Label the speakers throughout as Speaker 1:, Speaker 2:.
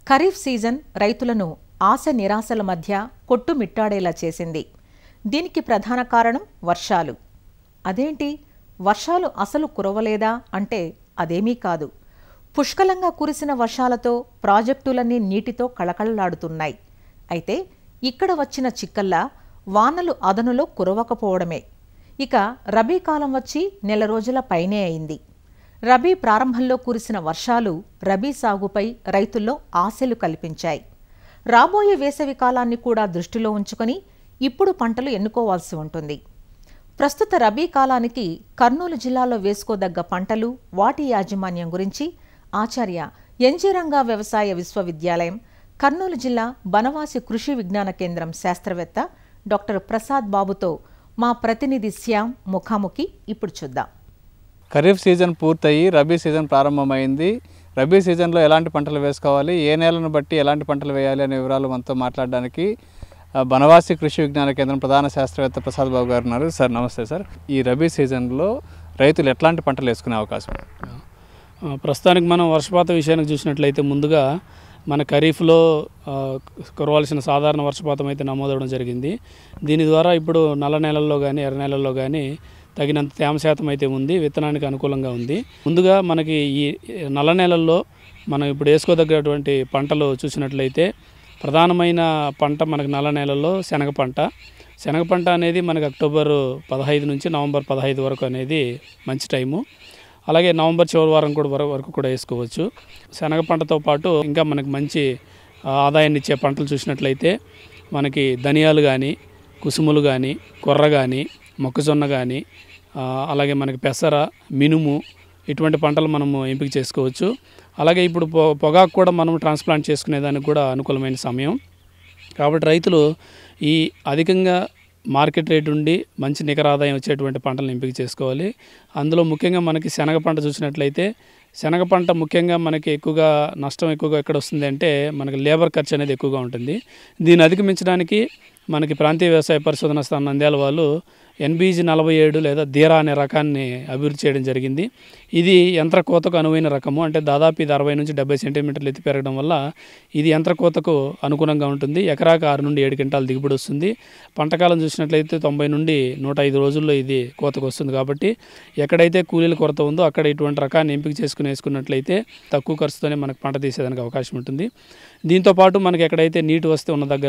Speaker 1: Kharif season రైతులను ఆశ నిరాశల మధ్య కొట్టుమిట్టాడేలా చేసింది. దీనికి ప్రధాన కారణం వర్షాలు. అదేంటి, వర్షాలు అసలు కురవలేదా అంటే అదేమీ కాదు. పుష్కలంగా కురిసిన వర్షాలతో ప్రాజెక్టులన్నీ నీటితో కళకళలాడుతున్నాయి. అయితే ఇక్కడ వచ్చిన చిక్కల్లా వానలు అదనులో కురవకపోవడమే. ఇక రబీ కాలం వచ్చి నెల రోజుల పైనే అయింది. రబీ ప్రారంభంలో కురిసిన వర్షాలు రబీ సాగుపై రైతుల్లో ఆశలు కల్పించాయి. రాబోయే వేసవి కాలాన్ని కూడా దృష్టిలో ఉంచుకొని ఇప్పుడు పంటలు ఎన్నుకోవాల్సి ఉంటుంది. ప్రస్తుత రబీ కాలానికి కర్నూలు జిల్లాలో వేసుకోదగ్గ పంటలు, వాటి యాజమాన్యం గురించి ఆచార్య ఎన్జీ రంగా వ్యవసాయ విశ్వవిద్యాలయం, కర్నూలు జిల్లా బనవాసి కృషి విజ్ఞాన కేంద్రం శాస్త్రవేత్త డాక్టర్ ప్రసాద్ బాబుతో మా ప్రతినిధి శ్యామ్ ముఖాముఖి ఇప్పుడు చూద్దాం.
Speaker 2: ఖరీఫ్ సీజన్ పూర్తయి రబీ సీజన్ ప్రారంభమైంది. రబీ సీజన్లో ఎలాంటి పంటలు వేసుకోవాలి, ఏ నేలను బట్టి ఎలాంటి పంటలు వేయాలి అనే వివరాలు మనతో మాట్లాడడానికి బనవాసి కృషి విజ్ఞాన కేంద్రం ప్రధాన శాస్త్రవేత్త ప్రసాద్ బాబు గారు ఉన్నారు. సార్ నమస్తే సార్. ఈ రబీ సీజన్లో రైతులు ఎట్లాంటి పంటలు వేసుకునే అవకాశం?
Speaker 3: ప్రస్తుతానికి మనం వర్షపాత విషయానికి చూసినట్లయితే ముందుగా మన ఖరీఫ్లో కురవాల్సిన సాధారణ వర్షపాతం అయితే నమోదవడం జరిగింది. దీని ద్వారా ఇప్పుడు నల్ల నేలల్లో కానీ ఎర్ర నేలల్లో కానీ తగినంత తేమ శాతం అయితే ఉంది, విత్తనానికి అనుకూలంగా ఉంది. ముందుగా మనకి ఈ నల్ల నేలల్లో మనం ఇప్పుడు వేసుకోదగ్గటువంటి పంటలు చూసినట్లయితే ప్రధానమైన పంట మనకు నల్ల నేలల్లో శనగ పంట. శనగ పంట అనేది మనకు అక్టోబర్ 15 నుంచి నవంబర్ 15 వరకు అనేది మంచి టైము. అలాగే నవంబర్ చివరి వారం వరకు కూడా వేసుకోవచ్చు. శనగ పంటతో పాటు ఇంకా మనకు మంచి ఆదాయాన్ని ఇచ్చే పంటలు చూసినట్లయితే మనకి ధనియాలు కానీ, కుసుములు కానీ, కొర్ర కానీ, మొక్కజొన్న కానీ, అలాగే మనకి పెసర, మినుము ఇటువంటి పంటలు మనము ఎంపిక చేసుకోవచ్చు. అలాగే ఇప్పుడు పొగాకు కూడా మనం ట్రాన్స్ప్లాంట్ చేసుకునేదానికి కూడా అనుకూలమైన సమయం. కాబట్టి రైతులు ఈ అధికంగా మార్కెట్ రేటు ఉండి మంచి నికర ఆదాయం వచ్చేటువంటి పంటలను ఎంపిక చేసుకోవాలి. అందులో ముఖ్యంగా మనకి శనగ పంట చూసినట్లయితే శనగ పంట ముఖ్యంగా మనకి నష్టం ఎక్కువగా ఎక్కడ వస్తుంది అంటే మనకి లేబర్ ఖర్చు అనేది ఎక్కువగా ఉంటుంది. దీన్ని అధిగమించడానికి మనకి ప్రాంతీయ వ్యవసాయ పరిశోధన స్థానం నంద్యాల వాళ్ళు NBG 47 లేదా ధీరా అనే రకాన్ని అభివృద్ధి చేయడం జరిగింది. ఇది యంత్ర కోతకు అనువైన రకము. అంటే దాదాపు ఇది 60 నుంచి 70 సెంటీమీటర్లు ఎత్తి పెరగడం వల్ల ఇది యంత్ర కోతకు అనుగుణంగా ఉంటుంది. ఎకరాకు 6 నుండి 7 క్వింటాల దిగుబడి వస్తుంది. పంటకాలం చూసినట్లయితే 90 నుండి 105 రోజుల్లో ఇది కోతకు వస్తుంది. కాబట్టి ఎక్కడైతే కూలీల కొరత ఉందో అక్కడ ఇటువంటి రకాన్ని ఎంపిక వేసుకున్నట్లయితే తక్కువ ఖర్చుతోనే మనకు పంట తీసేదానికి అవకాశం ఉంటుంది. దీంతోపాటు మనకి ఎక్కడైతే నీటి వస్తే ఉన్న దగ్గర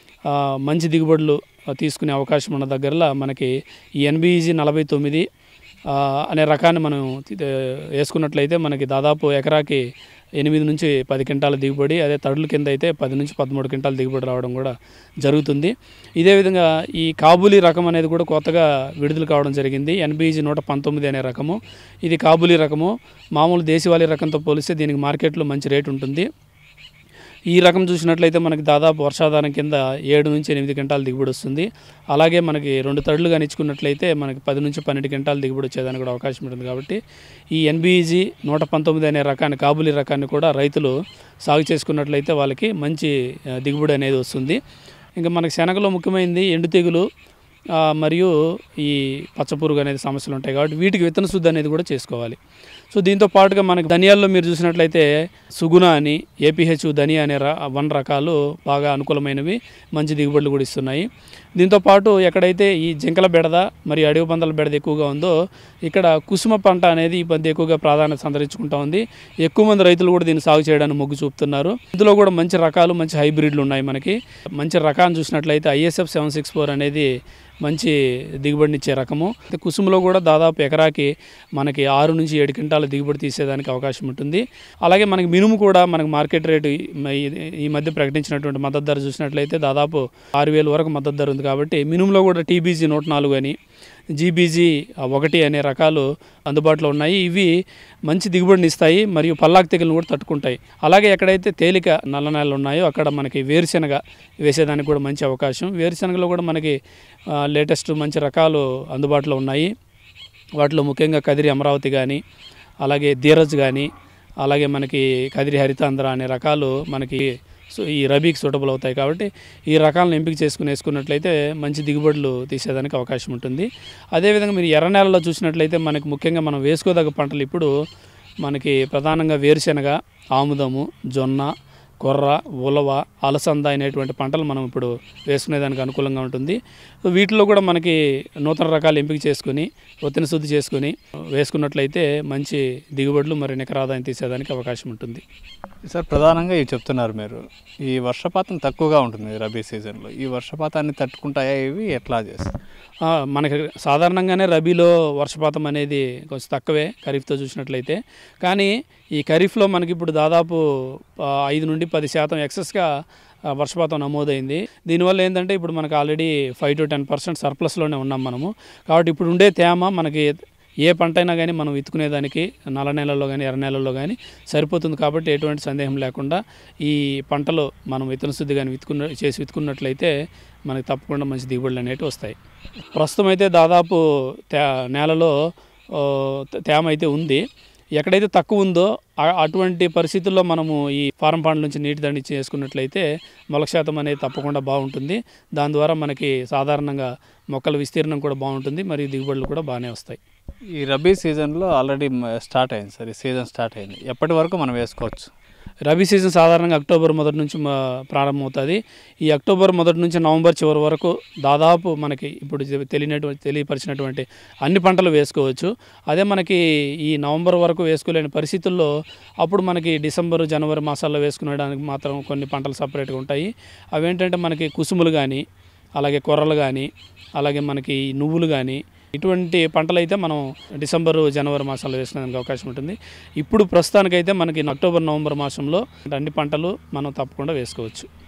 Speaker 3: మంచి దిగుబడులు తీసుకునే అవకాశం ఉన్న దగ్గరలో మనకి ఈ NBG 49 అనే రకాన్ని మనం వేసుకున్నట్లయితే మనకి దాదాపు ఎకరాకి 8 నుంచి 10 క్వింటాల దిగుబడి, అదే తడుల కింద అయితే 10 నుంచి 13 క్వింటాల దిగుబడి రావడం కూడా జరుగుతుంది. ఇదే విధంగా ఈ కాబూలీ రకం అనేది కూడా కొత్తగా విడుదల కావడం జరిగింది. NBG 119 అనే రకము. ఇది కాబూలీ రకము. మామూలు దేశవాళీ రకంతో పోలిస్తే దీనికి మార్కెట్లో మంచి రేటు ఉంటుంది. ఈ రకం చూసినట్లయితే మనకి దాదాపు వర్షాధారం కింద 7 నుంచి 8 క్వింటాల దిగుబడి వస్తుంది. అలాగే మనకి 2 తడులు కానీ ఇచ్చుకున్నట్లయితే మనకి 10 నుంచి 12 క్వింటాల దిగుబడి వచ్చేదానికి కూడా అవకాశం ఉంటుంది. కాబట్టి ఈ NBG 119 అనే రకాన్ని, కాబూలీ రకాన్ని కూడా రైతులు సాగు చేసుకున్నట్లయితే వాళ్ళకి మంచి దిగుబడి అనేది వస్తుంది. ఇంకా మనకి శనగలో ముఖ్యమైనది ఎండు తెగులు మరియు ఈ పచ్చపురుగు అనేది సమస్యలు ఉంటాయి. కాబట్టి వీటికి విత్తన శుద్ధి అనేది కూడా చేసుకోవాలి. సో దీంతో పాటుగా మనకి ధనియాల్లో మీరు చూసినట్లయితే సుగుణ అని, APH ధనియా అనే 1 రకాలు బాగా అనుకూలమైనవి, మంచి దిగుబడులు కూడా ఇస్తున్నాయి. దీంతోపాటు ఎక్కడైతే ఈ జింకల బెడద మరియు అడవి పందల బెడద ఎక్కువగా ఉందో ఇక్కడ కుసుమ పంట అనేది ఈ పంట ఎక్కువగా ప్రాధాన్యత సంతరించుకుంటా ఉంది. ఎక్కువ మంది రైతులు కూడా దీన్ని సాగు చేయడానికి మొగ్గు చూపుతున్నారు. ఇందులో కూడా మంచి రకాలు, మంచి హైబ్రిడ్లు ఉన్నాయి. మనకి మంచి రకాన్ని చూసినట్లయితే ISF 764 అనేది మంచి దిగుబడినిచ్చే రకము. కుసుములో కూడా దాదాపు ఎకరాకి మనకి 6 నుంచి 7 క్వింటాల దిగుబడి తీసేదానికి అవకాశం ఉంటుంది. అలాగే మనకి మినుము కూడా మనకి మార్కెట్ రేటు ఈ మధ్య ప్రకటించినటువంటి మద్దతు ధర చూసినట్లయితే దాదాపు 6,000 వరకు మద్దతు ధర ఉంది. కాబట్టి మినుములో కూడా TBG 104 అని, GBG 1 అనే రకాలు అందుబాటులో ఉన్నాయి. ఇవి మంచి దిగుబడిని ఇస్తాయి మరియు పల్లాకు తెగులను కూడా తట్టుకుంటాయి. అలాగే ఎక్కడైతే తేలిక నల్ల నేలలు ఉన్నాయో అక్కడ మనకి వేరుశెనగ వేసేదానికి కూడా మంచి అవకాశం. వేరుశెనగలో కూడా మనకి లేటెస్ట్ మంచి రకాలు అందుబాటులో ఉన్నాయి. వాటిలో ముఖ్యంగా కదిరి అమరావతి కానీ, అలాగే ధీరజ్ కానీ, అలాగే మనకి కదిరి హరితాంధ్ర అనే రకాలు మనకి ఈ రబీకి సూటబుల్ అవుతాయి. కాబట్టి ఈ రకాలను ఎంపిక వేసుకున్నట్లయితే మంచి దిగుబడులు తీసేదానికి అవకాశం ఉంటుంది. అదేవిధంగా మీరు ఎర్ర నేలలో చూసినట్లయితే మనకి ముఖ్యంగా మనం వేసుకోదగ్గ పంటలు ఇప్పుడు మనకి ప్రధానంగా వేరుశెనగ, ఆముదము, జొన్న, కొర్ర, ఉలవ, అలసంద అనేటువంటి పంటలు మనం ఇప్పుడు వేసుకునేదానికి అనుకూలంగా ఉంటుంది. వీటిలో కూడా మనకి నూతన రకాలు ఎంపిక చేసుకుని విత్తన శుద్ధి చేసుకుని వేసుకున్నట్లయితే మంచి దిగుబడులు మరి నికర ఆదాయం తీసేదానికి అవకాశం ఉంటుంది.
Speaker 2: సార్, ప్రధానంగా ఇవి చెప్తున్నారు మీరు, ఈ వర్షపాతం తక్కువగా ఉంటుంది రబీ సీజన్లో. ఈ వర్షపాతాన్ని తట్టుకుంటాయా ఇవి? ఎట్లా చేస్తారు?
Speaker 3: మనకి సాధారణంగానే రబీలో వర్షపాతం అనేది కొంచెం తక్కువే ఖరీఫ్తో చూసినట్లయితే. కానీ ఈ ఖరీఫ్లో మనకి ఇప్పుడు దాదాపు 5 నుండి 10% ఎక్సెస్గా వర్షపాతం నమోదైంది. దీనివల్ల ఏంటంటే ఇప్పుడు మనకు ఆల్రెడీ 5 to 10% సర్ప్లస్లోనే ఉన్నాం మనము. కాబట్టి ఇప్పుడు ఉండే తేమ మనకి ఏ పంట అయినా కానీ మనం విత్తుకునేదానికి నల్ల నేలల్లో కానీ ఎర్ర నేలల్లో కానీ సరిపోతుంది. కాబట్టి ఎటువంటి సందేహం లేకుండా ఈ పంటలు మనం విత్తన శుద్ధి కానీ విత్తుకున్నట్లయితే మనకి తప్పకుండా మంచి దిగుబడులు అనేవి వస్తాయి. ప్రస్తుతం అయితే దాదాపు నేలలో తేమ అయితే ఉంది. ఎక్కడైతే తక్కువ ఉందో అటువంటి పరిస్థితుల్లో మనము ఈ ఫారం పాండ్ నుంచి నీటి దండి చేసుకున్నట్లయితే మొలక శాతం అనేది తప్పకుండా బాగుంటుంది. దాని ద్వారా మనకి సాధారణంగా మొక్కల విస్తీర్ణం కూడా బాగుంటుంది, మరియు దిగుబడులు కూడా బాగానే వస్తాయి.
Speaker 2: ఈ రబీ సీజన్లో ఆల్రెడీ స్టార్ట్ అయింది సార్, ఈ సీజన్ స్టార్ట్ అయింది. ఎప్పటి వరకు మనం వేసుకోవచ్చు?
Speaker 3: రబీ సీజన్ సాధారణంగా అక్టోబర్ మొదటి నుంచి ప్రారంభమవుతుంది. ఈ అక్టోబర్ మొదటి నుంచి నవంబర్ చివరి వరకు దాదాపు మనకి ఇప్పుడు తెలియపరిచినటువంటి అన్ని పంటలు వేసుకోవచ్చు. అదే మనకి ఈ నవంబర్ వరకు వేసుకోలేని పరిస్థితుల్లో అప్పుడు మనకి డిసెంబర్, జనవరి మాసాల్లో వేసుకునేడానికి మాత్రం కొన్ని పంటలు సపరేట్గా ఉంటాయి. అవేంటంటే మనకి కుసుములు కానీ, అలాగే కొర్రలు కానీ, అలాగే మనకి నువ్వులు కానీ, ఇటువంటి పంటలు అయితే మనం డిసెంబరు, జనవరి మాసాల్లో వేసుకునేందుకు అవకాశం ఉంటుంది. ఇప్పుడు ప్రస్తుతానికైతే మనకి అక్టోబర్, నవంబర్ మాసంలో అన్ని పంటలు మనం తప్పకుండా వేసుకోవచ్చు.